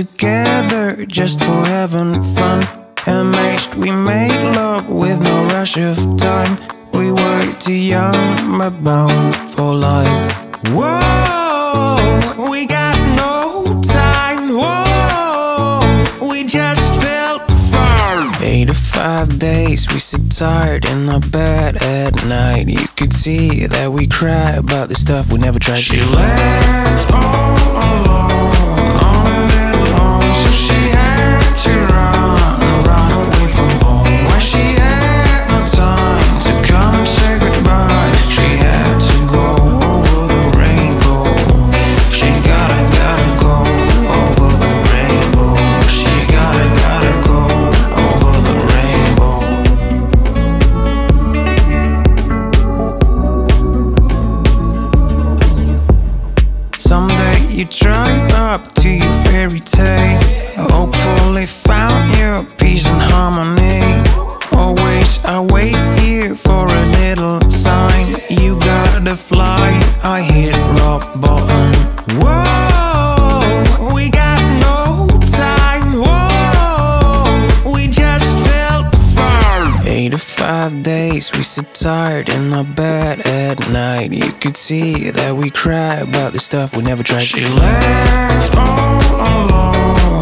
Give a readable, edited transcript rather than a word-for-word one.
together just for having fun. Amazed we made love with no rush of time. We were too young but bound for life. Whoa, we got no time. Whoa, we just felt fine. 85 days we sit tired in our bed at night. You could see that we cry about the stuff we never tried. She left all alone on a little home, so she had to run away from home. When she had no time to come and say goodbye, she had to go over the rainbow. She gotta go over the rainbow. She gotta go over the rainbow. Someday you drive up to your fairy tale, hopefully found your peace and harmony. Always I wait here for a little sign. You gotta fly, I hit rock bottom. Whoa, we got no time. Whoa, we just felt fine. 85 days we sit tired in our bed at night. You could see that we cry about the stuff we never tried. She left all alone